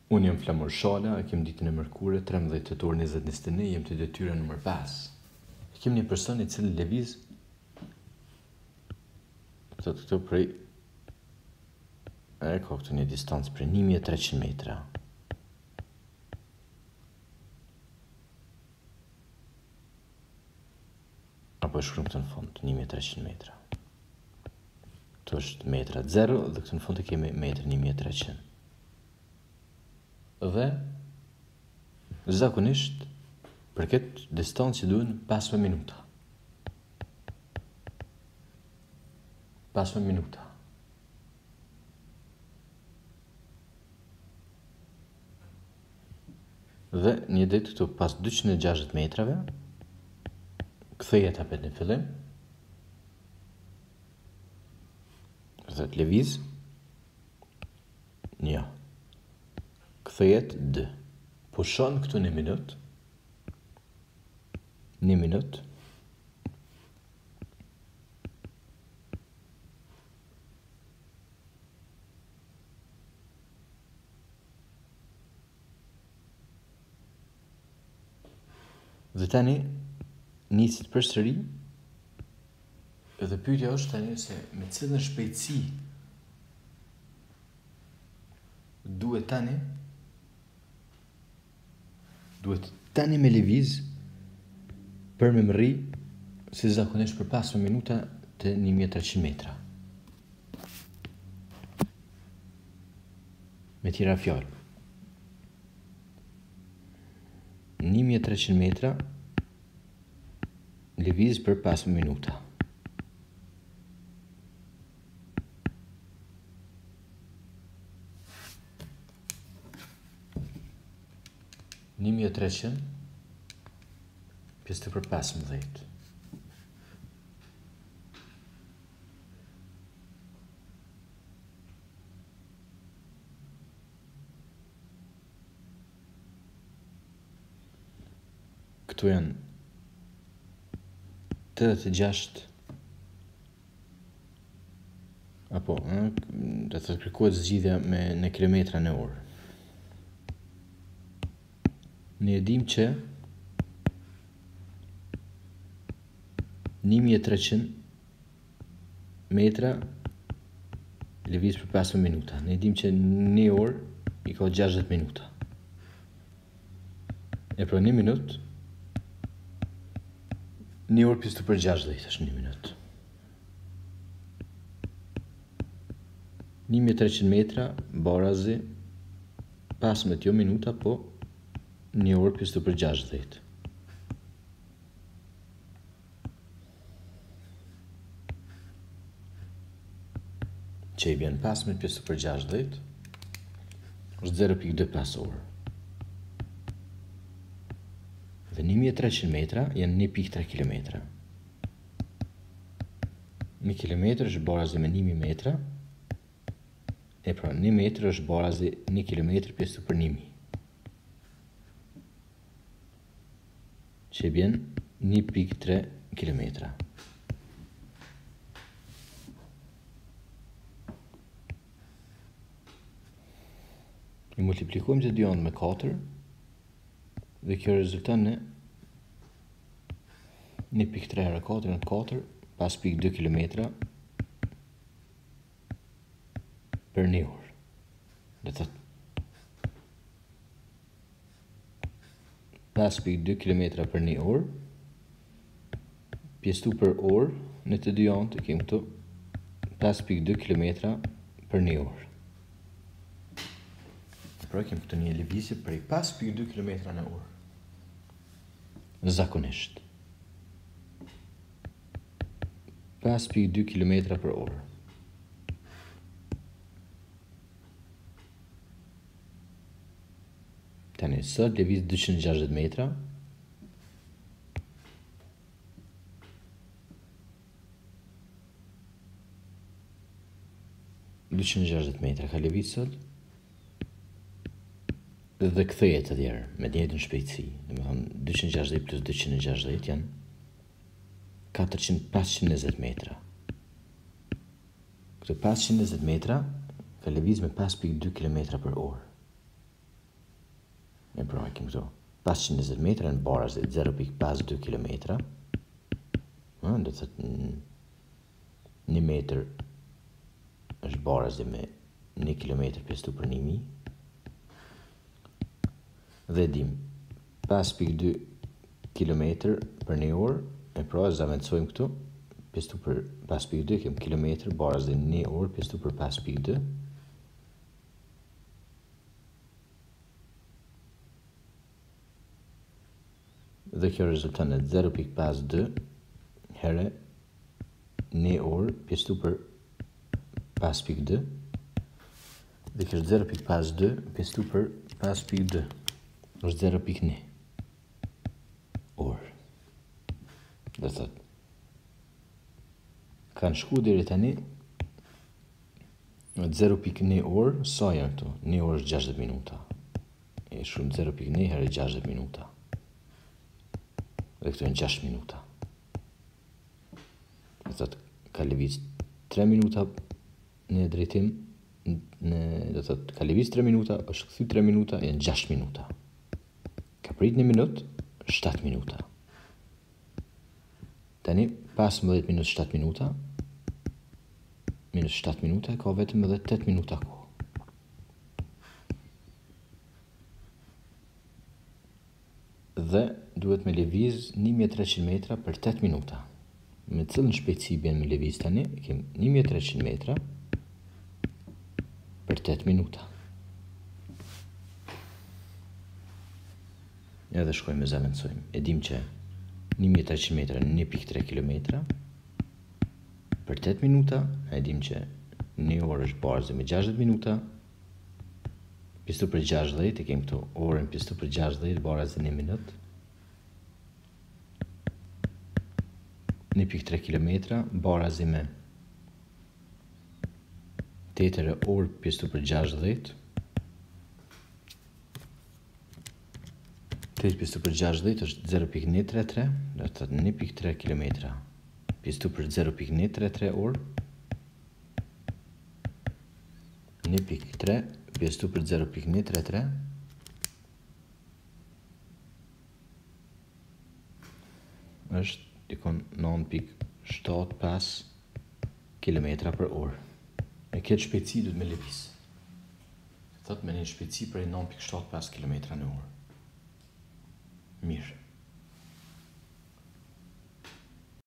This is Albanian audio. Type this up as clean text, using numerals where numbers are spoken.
Unë jam Flamur Shala, e kem ditën e mërkure, 13 tetor 2021, jem të detyra nëmër 5. E kem një person i cili lëviz këto prej ka këtu një distancë për 1300 metra. Apo e shkruajmë këtu në fund 1300 metra. Këtu është metra 0 dhe këtu në fund e kemi metër 1300. Dhe zakonisht për këtë distancë që duhen 15 minuta. 15 minuta. Dhe një ditë këtu pas 260 metrave kthehet hapet në fillim. Dhe të lëviz. Një. Kthehet d. Pushon këtu në minut. Një minut. Dhe tani niset përsëri. Dhe pyetja është tani se me cilën shpejtësi duhet tani me lëviz për me më rri si zakonisht për 15 minuta të 1300 metra. Me tjera fjalë, 1300 metra lëviz për 15 minuta. Një 1300 pjesë për 15. Këtu janë 86 apo do të kërkohet zgjidhja në kilometra në orë. Ne dim që 1300 metra lëviz për 15 minuta. Ne dim që një orë i ka 60 minuta. E pra një minut, një orë pjesë për 60 është një minut. 1300 metra barazi 15 jo minuta, po një orë pjesë për 60. Që i bjen 15 pjesë për 60 është 0.25 orë. Dhe 1300 metra janë 1.3 kilometra. 1 kilometr është barazi me 1000 metra. E pra 1 metr është barazi 1 kilometr pjesë për 1000. Që bjen 1.3 kilometra. I multiplikojmë të dy anë me 4 dhe kjo rezulton në 1.3 herë 4 në 4 5.2 kilometra për një orë. Dhe të 5.2 km për një orë, pjesëtu për orë, në të dy anë të kemë këtu 5.2 km për një orë. Pra kemë këtu një lëvizje për 5.2 km në orë. Zakonisht. 5.2 km për orë. Tani sot lëviz 260 metra. Metra ka lëviz sot. Dhe kthehet të djerë me të njëjtën shpejtësi. Domethënë 260 plus 260 janë 520 metra. Këto 520 metra ka lëviz me 5.2 km për orë. E pra kemi këto 520 metra në barazi 0.52 km. Do të thëtë 1 metër është barazi me 1 kilometër pjesëtu për 1000. Dhe dim 5.2 kilometër për 1 orë. E pra zavendësojmë këtu. Pjesëtu për 5.2 kem kilometër barazi 1 orë pjesëtu për 5.2. Dhe kjo rezulton në 0.52 herë 1 orë pjesëtu për 5.2. Dhe kjo është 0.52 pjesëtu për 5.2 është 0.1 orë. Dhe thot kanë shku deri tani 0.1 orë. Sa janë këtu? 1 orë është 60 minuta. E shumë 0.1 herë 60 minuta. Dhe këtu janë 6 minuta. Dhe thot ka lëviz 3 minuta në drejtim, do thot ka lëviz 3 minuta, është kthy 3 minuta, janë 6 minuta. Ka prit 1 minutë, 7 minuta. Tani 15 minus 7 minuta minus 7 minuta ka vetëm edhe 8 minuta kohë. Dhe duhet me lëviz 1300 metra për 8 minuta. Me cilën shpejtësi bjen me lëviz tani? Kem 1300 metra për 8 minuta. Edhe shkojmë me zavendësojmë. E dim që 1300 metra në 1.3 km për 8 minuta. E dim që 1 orë është barazi me 60 minuta. Pjesëtu për 60, e kem këtu orën pjesëtu për 60, barazi 1 minutë. 1.3 km, barazi me 8 orë pjesëtu për 60. 8 pjesëtu për 60 është 0.133, do të thotë 1.3 km. Pjesëtu për 0.133 orë. 1.3 pjesëtu për 0.133 është dikon 9.75 km për orë. Me këtë shpejtësi duhet me lëviz. Thot me një shpejtësi për 9.75 km në orë. Mirë.